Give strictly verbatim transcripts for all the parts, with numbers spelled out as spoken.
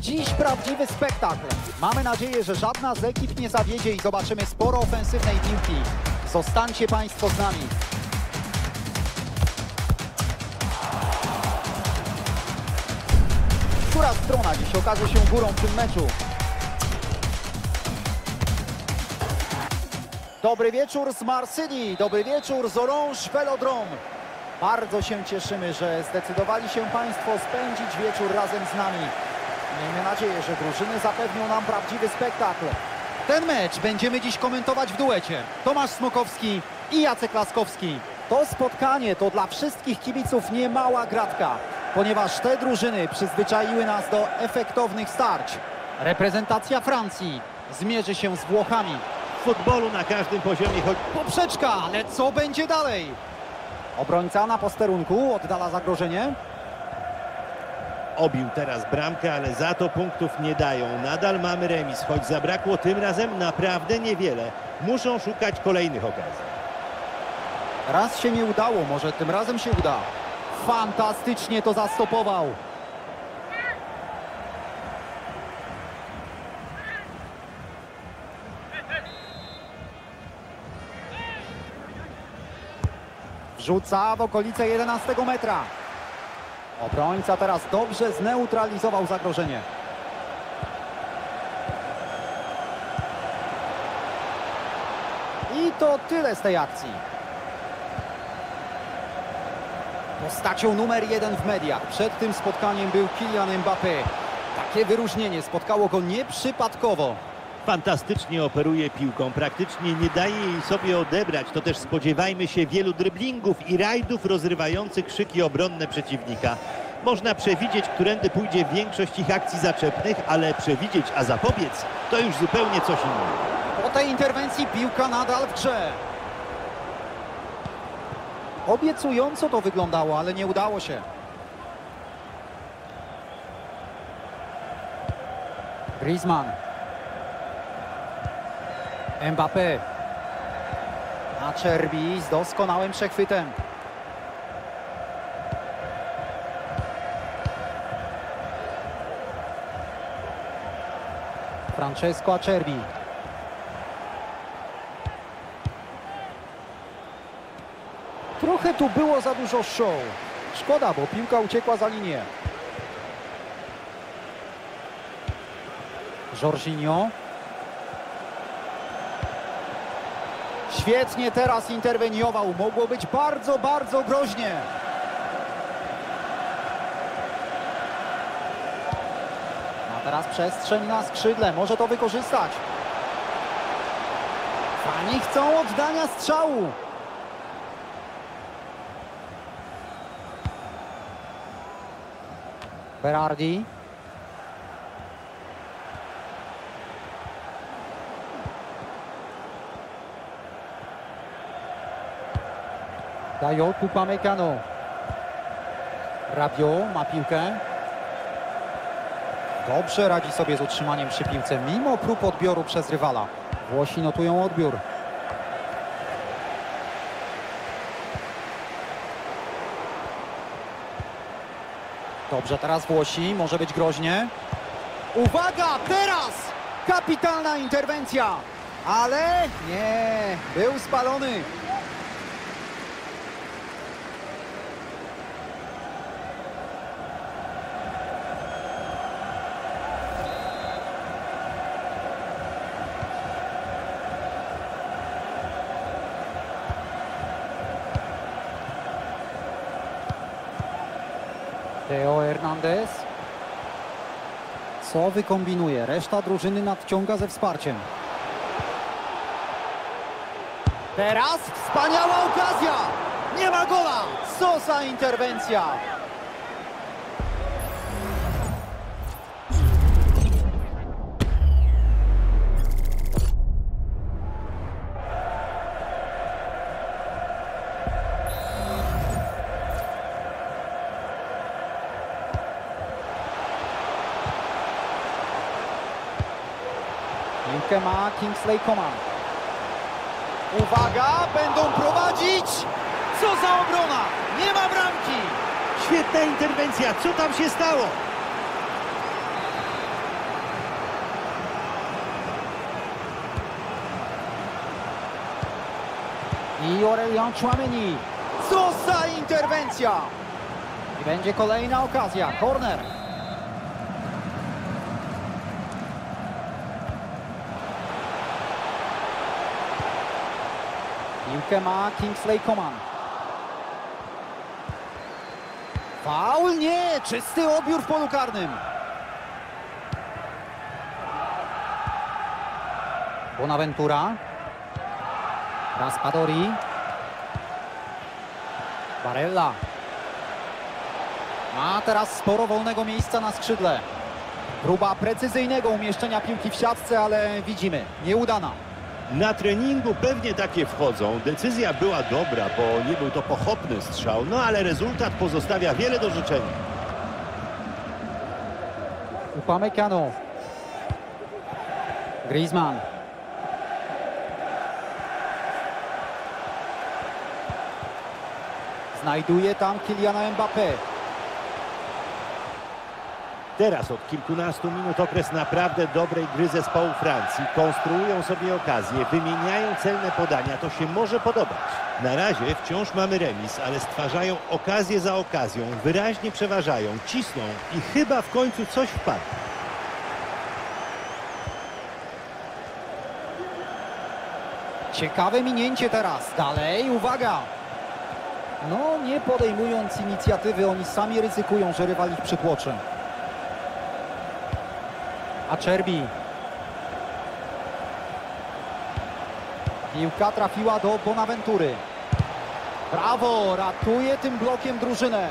Dziś prawdziwy spektakl. Mamy nadzieję, że żadna z ekip nie zawiedzie i zobaczymy sporo ofensywnej piłki. Zostańcie Państwo z nami. Która strona dziś okaże się górą w tym meczu? Dobry wieczór z Marsylii, dobry wieczór z Orange Velodrome. Bardzo się cieszymy, że zdecydowali się Państwo spędzić wieczór razem z nami. Miejmy nadzieję, że drużyny zapewnią nam prawdziwy spektakl. Ten mecz będziemy dziś komentować w duecie. Tomasz Smokowski i Jacek Laskowski. To spotkanie to dla wszystkich kibiców niemała gratka, ponieważ te drużyny przyzwyczaiły nas do efektownych starć. Reprezentacja Francji zmierzy się z Włochami. W futbolu na każdym poziomie chodzi... Poprzeczka, ale co będzie dalej? Obrońca na posterunku oddala zagrożenie. Obił teraz bramkę, ale za to punktów nie dają. Nadal mamy remis, choć zabrakło tym razem naprawdę niewiele. Muszą szukać kolejnych okazji. Raz się nie udało, może tym razem się uda. Fantastycznie to zastopował. Rzuca w okolice jedenastego metra. Obrońca teraz dobrze zneutralizował zagrożenie. I to tyle z tej akcji. Postacią numer jeden w mediach przed tym spotkaniem był Kylian Mbappé. Takie wyróżnienie spotkało go nieprzypadkowo. Fantastycznie operuje piłką, praktycznie nie daje jej sobie odebrać. To też spodziewajmy się wielu dryblingów i rajdów rozrywających szyki obronne przeciwnika. Można przewidzieć, którędy pójdzie większość ich akcji zaczepnych, ale przewidzieć, a zapobiec, to już zupełnie coś innego. Po tej interwencji piłka nadal w grze. Obiecująco to wyglądało, ale nie udało się. Griezmann. Mbappé. Acerbi z doskonałym przechwytem. Francesco Acerbi. Trochę tu było za dużo show. Szkoda, bo piłka uciekła za linię. Jorginho. Świetnie teraz interweniował. Mogło być bardzo, bardzo groźnie. A teraz przestrzeń na skrzydle. Może to wykorzystać. Fani chcą oddania strzału. Berardi. Dayot Upamecano. Rabiot ma piłkę. Dobrze radzi sobie z utrzymaniem przy piłce, mimo prób odbioru przez rywala. Włosi notują odbiór. Dobrze, teraz Włosi, może być groźnie. Uwaga, teraz! Kapitalna interwencja! Ale nie, był spalony. Theo Hernandez. Co wykombinuje? Reszta drużyny nadciąga ze wsparciem. Teraz wspaniała okazja! Nie ma gola! Co za interwencja! Piłkę ma Kingsley Coman. Uwaga, będą prowadzić! Co za obrona! Nie ma bramki! Świetna interwencja, co tam się stało? I Aurelien Tchouaméni. Co za interwencja! I będzie kolejna okazja. Corner. Piłkę ma Kingsley Coman. Faul? Nie! Czysty odbiór w polu karnym. Bonaventura. Raspadori. Barella. Ma teraz sporo wolnego miejsca na skrzydle. Próba precyzyjnego umieszczenia piłki w siatce, ale widzimy, nieudana. Na treningu pewnie takie wchodzą. Decyzja była dobra, bo nie był to pochopny strzał, no ale rezultat pozostawia wiele do życzenia. Upamecano. Griezmann. Znajduje tam Kyliana Mbappé. Teraz od kilkunastu minut okres naprawdę dobrej gry zespołu Francji. Konstruują sobie okazje, wymieniają celne podania. To się może podobać. Na razie wciąż mamy remis, ale stwarzają okazję za okazją. Wyraźnie przeważają, cisną i chyba w końcu coś wpadnie. Ciekawe minięcie teraz. Dalej, uwaga! No, nie podejmując inicjatywy, oni sami ryzykują, że rywal ich przytłoczy. Acerbi. Piłka trafiła do Bonaventury. Brawo, ratuje tym blokiem drużynę.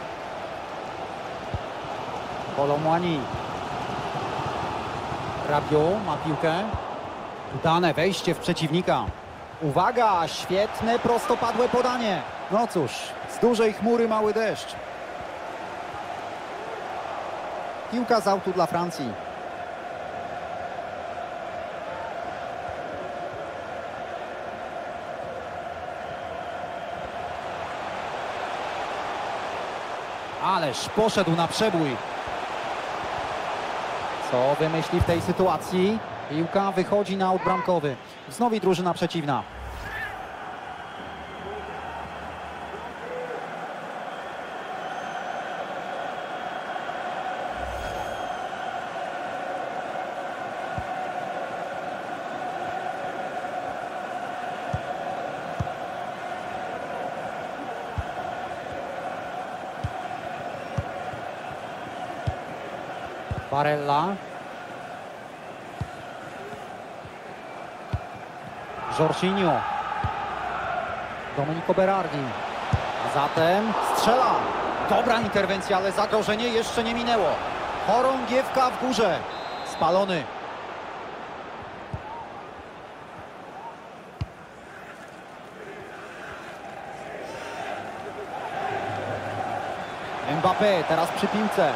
Colomwani. Rabiot ma piłkę. Udane wejście w przeciwnika. Uwaga, świetne prostopadłe podanie. No cóż, z dużej chmury mały deszcz. Piłka z autu dla Francji. Ależ poszedł na przebój. Co wymyśli w tej sytuacji? Piłka wychodzi na aut bramkowy. Znowu drużyna przeciwna. Barella. Jorginho. Domenico Berardi. A zatem strzela. Dobra interwencja, ale zagrożenie jeszcze nie minęło. Chorągiewka w górze. Spalony. Mbappé teraz przy piłce.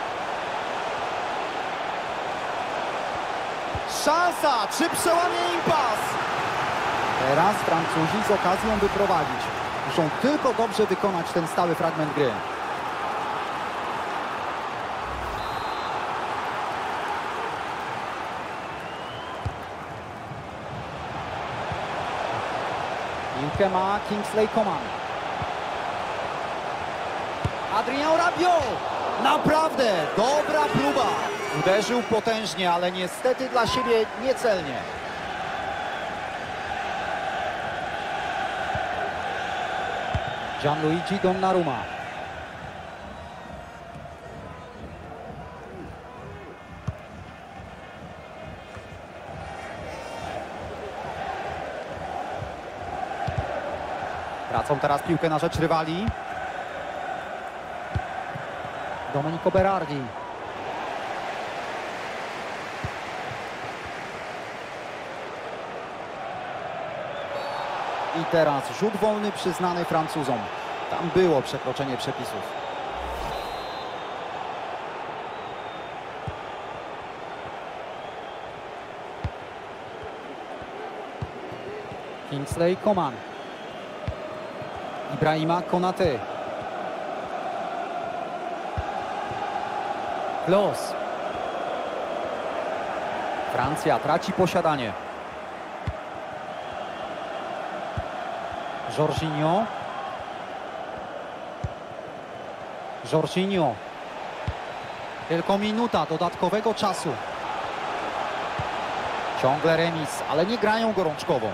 Szansa! Czy przełamie impas? Teraz Francuzi z okazją wyprowadzić. Muszą tylko dobrze wykonać ten stały fragment gry. Piłkę ma Kingsley Coman. Adrien Rabiot! Naprawdę dobra próba. Uderzył potężnie, ale niestety dla siebie niecelnie. Gianluigi Donnarumma. Tracą teraz piłkę na rzecz rywali. Domenico Berardi. I teraz rzut wolny przyznany Francuzom. Tam było przekroczenie przepisów. Kingsley Coman. Ibrahima Konaté. Klose. Francja traci posiadanie. Jorginho. Jorginho. Tylko minuta dodatkowego czasu. Ciągle remis, ale nie grają gorączkowo.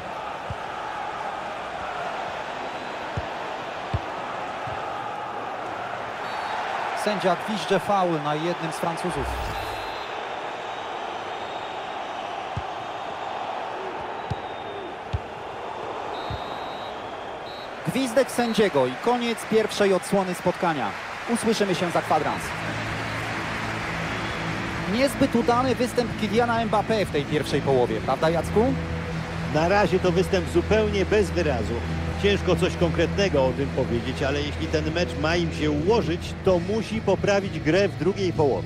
Sędzia gwizdże faul na jednym z Francuzów. Gwizdek sędziego i koniec pierwszej odsłony spotkania. Usłyszymy się za kwadrans. Niezbyt udany występ Kyliana Mbappé w tej pierwszej połowie, prawda Jacku? Na razie to występ zupełnie bez wyrazu. Ciężko coś konkretnego o tym powiedzieć, ale jeśli ten mecz ma im się ułożyć, to musi poprawić grę w drugiej połowie.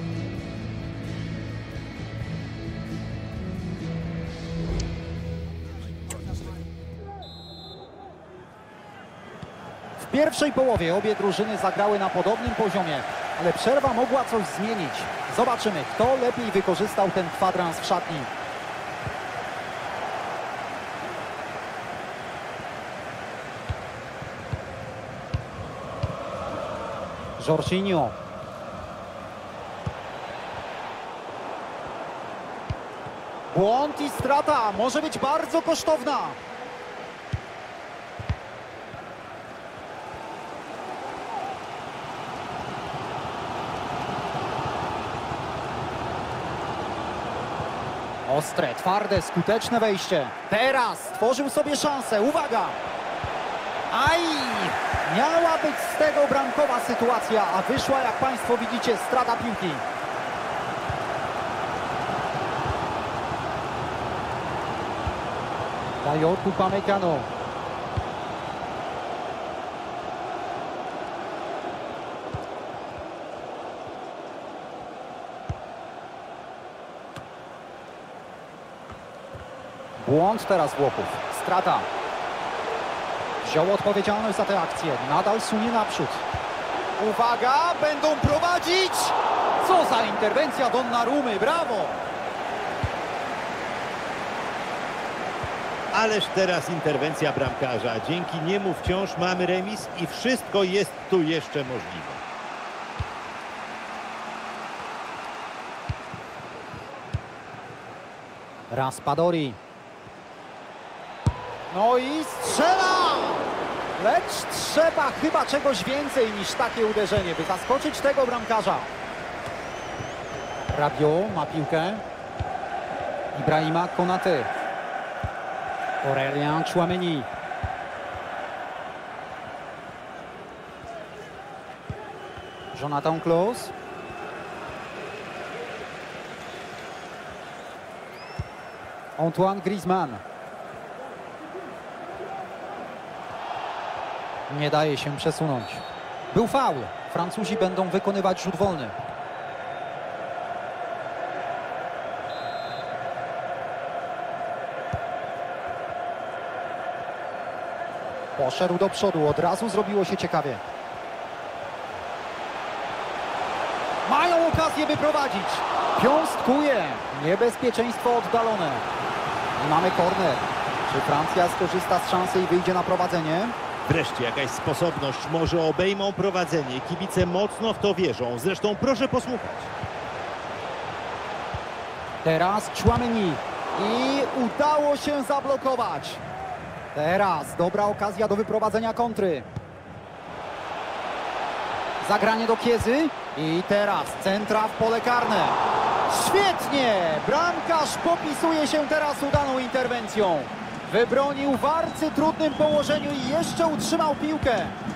W pierwszej połowie obie drużyny zagrały na podobnym poziomie, ale przerwa mogła coś zmienić. Zobaczymy, kto lepiej wykorzystał ten kwadrans w szatni. Jorginho. Błąd i strata może być bardzo kosztowna. Ostre, twarde, skuteczne wejście. Teraz stworzył sobie szansę. Uwaga! Aj! Miała być z tego bramkowa sytuacja, a wyszła, jak Państwo widzicie, strata piłki. Dayot Upamecano. Błąd teraz Włochów. Strata. Wziął odpowiedzialność za tę akcję. Nadal sunie naprzód. Uwaga! Będą prowadzić! Co za interwencja Donnarumy! Brawo! Ależ teraz interwencja bramkarza. Dzięki niemu wciąż mamy remis i wszystko jest tu jeszcze możliwe. Raspadori. No i strzela! Lecz trzeba chyba czegoś więcej niż takie uderzenie, by zaskoczyć tego bramkarza. Rabiot ma piłkę. Ibrahima Konaté. Aurélien Tchouaméni. Jonathan Klaus. Antoine Griezmann. Nie daje się przesunąć. Był faul. Francuzi będą wykonywać rzut wolny. Poszedł do przodu. Od razu zrobiło się ciekawie. Mają okazję wyprowadzić. Piąstkuje. Niebezpieczeństwo oddalone. I mamy korner. Czy Francja skorzysta z szansy i wyjdzie na prowadzenie? Wreszcie jakaś sposobność. Może obejmą prowadzenie. Kibice mocno w to wierzą. Zresztą proszę posłuchać. Teraz Tchouaméni. I udało się zablokować. Teraz dobra okazja do wyprowadzenia kontry. Zagranie do Kiezy. I teraz centra w pole karne. Świetnie! Bramkarz popisuje się teraz udaną interwencją. Wybronił w arcytrudnym położeniu i jeszcze utrzymał piłkę.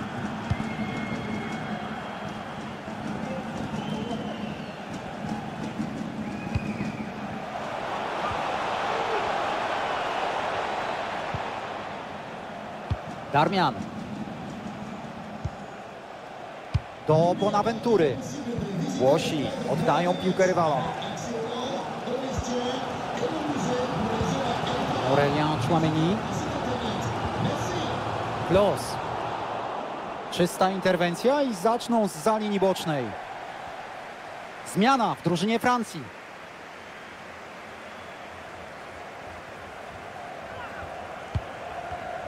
Darmian. Do Bonaventury. Włosi oddają piłkę rywalom. Aurélien Tchouaméni. Klaus. Czysta interwencja i zaczną z za linii bocznej. Zmiana w drużynie Francji.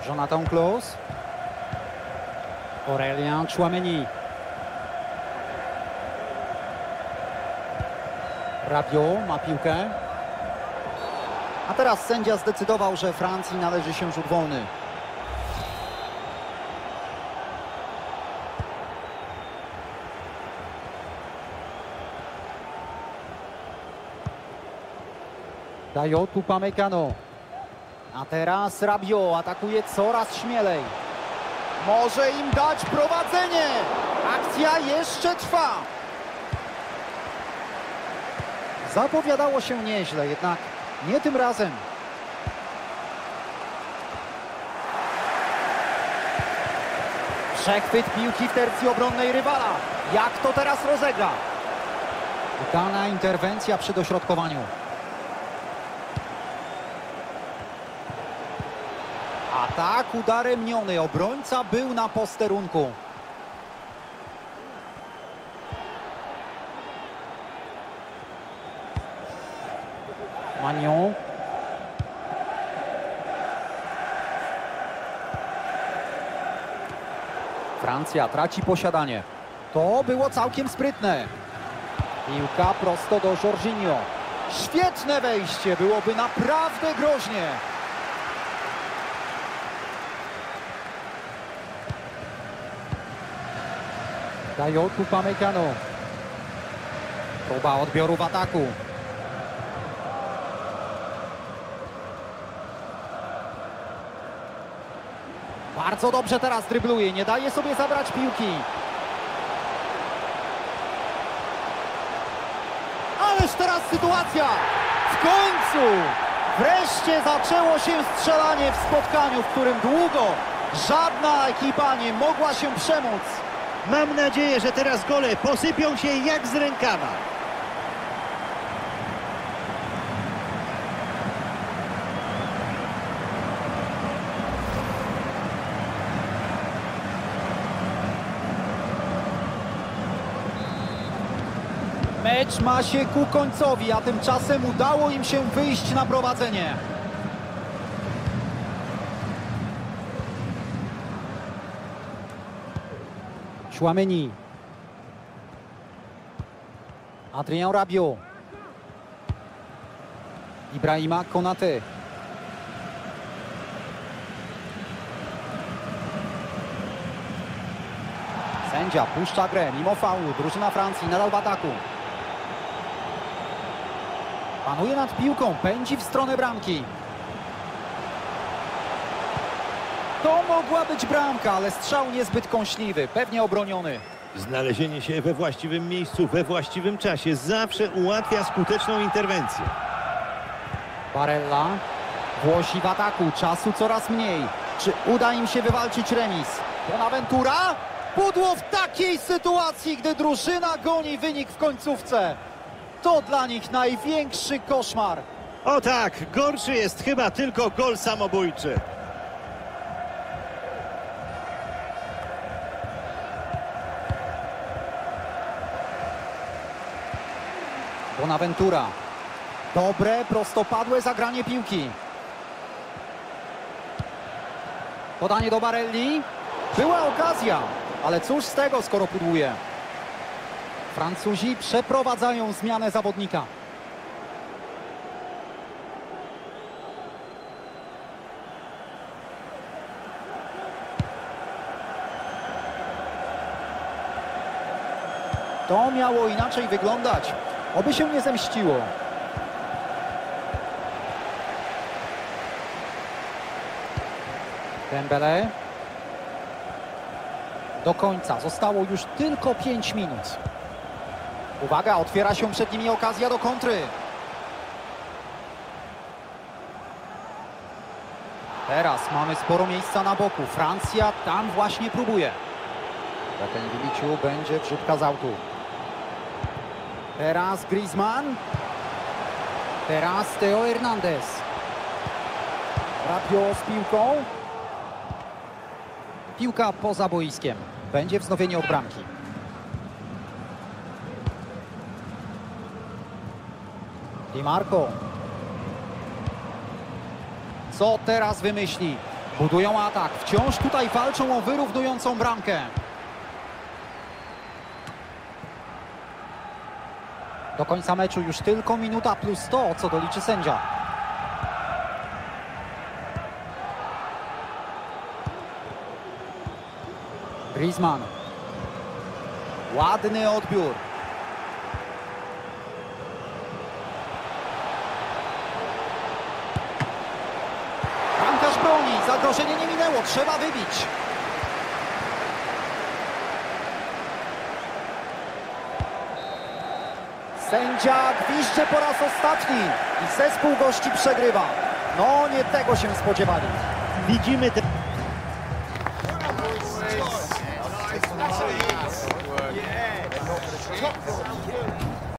Jonathan Klaus. Aurélien Tchouaméni. Rabiot ma piłkę. A teraz sędzia zdecydował, że Francji należy się rzut wolny. Dayot Upamecano. A teraz Rabiot atakuje coraz śmielej. Może im dać prowadzenie. Akcja jeszcze trwa. Zapowiadało się nieźle, jednak nie tym razem. Przechwyt piłki w tercji obronnej rywala. Jak to teraz rozegra? Udana interwencja przy dośrodkowaniu. Atak udaremniony. Obrońca był na posterunku. Magnon. Francja traci posiadanie. To było całkiem sprytne. Piłka prosto do Jorginho. Świetne wejście. Byłoby naprawdę groźnie. Dayot Upamecano. Próba odbioru w ataku. Bardzo dobrze teraz drybluje, nie daje sobie zabrać piłki. Ależ teraz sytuacja! W końcu! Wreszcie zaczęło się strzelanie w spotkaniu, w którym długo żadna ekipa nie mogła się przemóc. Mam nadzieję, że teraz gole posypią się jak z rękawa. Mecz ma się ku końcowi, a tymczasem udało im się wyjść na prowadzenie. Tchouaméni. Adrien Rabiot. Ibrahima Konaté. Sędzia puszcza grę mimo faulu. Drużyna Francji nadal w ataku. Panuje nad piłką, pędzi w stronę bramki. To mogła być bramka, ale strzał niezbyt kąśliwy, pewnie obroniony. Znalezienie się we właściwym miejscu, we właściwym czasie zawsze ułatwia skuteczną interwencję. Barella. Włosi w ataku, czasu coraz mniej. Czy uda im się wywalczyć remis? Bonaventura? Pudło w takiej sytuacji, gdy drużyna goni wynik w końcówce. To dla nich największy koszmar. O tak, gorszy jest chyba tylko gol samobójczy. Bonaventura. Dobre, prostopadłe zagranie piłki. Podanie do Barelli. Była okazja, ale cóż z tego, skoro pudłuje. Francuzi przeprowadzają zmianę zawodnika. To miało inaczej wyglądać. Oby się nie zemściło. Dembélé. Do końca zostało już tylko pięć minut. Uwaga, otwiera się przed nimi okazja do kontry. Teraz mamy sporo miejsca na boku. Francja tam właśnie próbuje. Za ten Wiliciu będzie wrzutka z autu. Teraz Griezmann. Teraz Theo Hernandez. Rabiot z piłką. Piłka poza boiskiem. Będzie wznowienie od bramki. Di Marco. Co teraz wymyśli? Budują atak. Wciąż tutaj walczą o wyrównującą bramkę. Do końca meczu już tylko minuta plus to, co doliczy sędzia. Griezmann. Ładny odbiór. Bramkarz broni. Zagrożenie nie minęło. Trzeba wybić. Sędzia gwizdże po raz ostatni i zespół gości przegrywa. No, nie tego się spodziewali. Widzimy te... Yeah.